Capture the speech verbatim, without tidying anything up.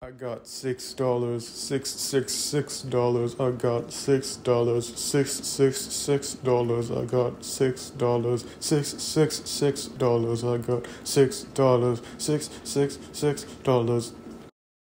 I got six dollars, six six six dollars. I got six dollars, six six six dollars. I got six dollars, six six six dollars. I got six dollars, six six six dollars.